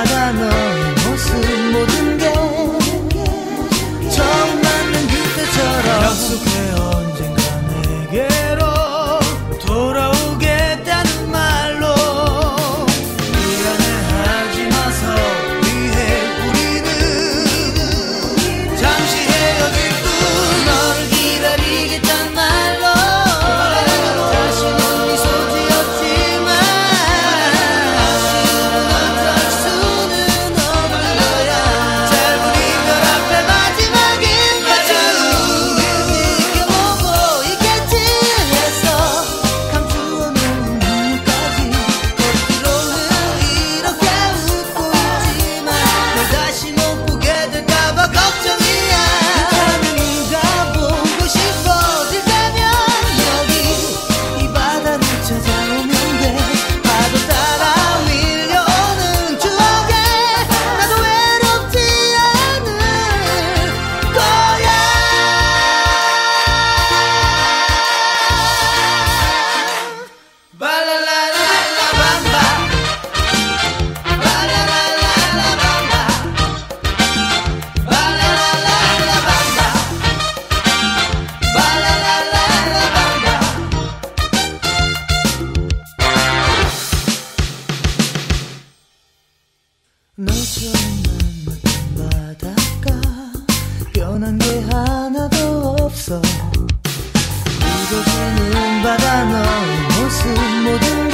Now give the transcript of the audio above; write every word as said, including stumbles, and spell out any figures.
바다 너의 모습 모든 게 처음 만난 그때처럼 약속해 언젠가 내게로 돌아오겠다는 말로 미안해하지 마서 위해 우리는 잠시 헤어질 뿐 너를 기다리겠단 말로 다시는 미소 지었지만 어쩔 수는 없는 거야 짧은 이별 앞에 마지막인 거죠 지켜보고 있겠지 했어 감추어놓은 눈물까지 겉으로는 이렇게 웃고 있지만 널 다시 못 보게 될까봐 걱정이야 네가 보고 싶어질 때면 여기 이 바다를 찾아오면 돼 파도 따라 밀려오는 추억에 나도 외롭지 않을 거야 발랄랄랄라밤바 발랄랄랄라밤바 발랄랄랄라밤바 발랄랄랄라밤바 너처럼 만났던 바닷가 변한 게 하나도 없어 굳어지는 바다 너의 모습 모든